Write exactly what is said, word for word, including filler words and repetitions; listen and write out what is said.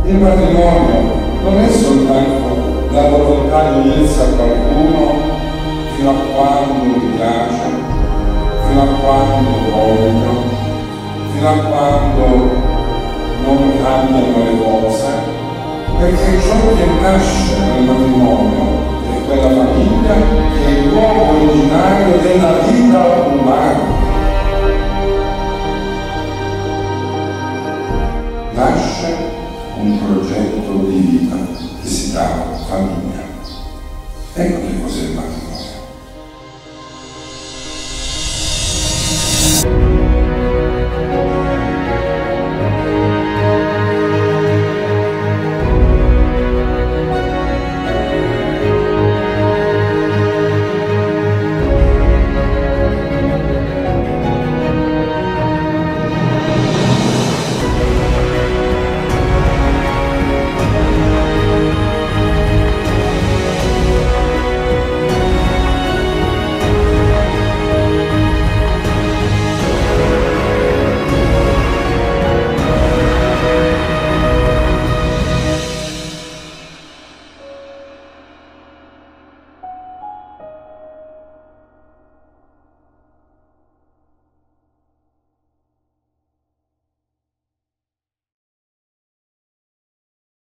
Il matrimonio non è soltanto la volontà di unirsi a qualcuno fino a quando mi piace, fino a quando voglio, fino a quando non cambiano le cose, perché ciò che nasce nel matrimonio è quella famiglia che è il luogo originario della vita umana. Nasce un progetto di vita che si chiama famiglia. Ecco che cos'è il matrimonio.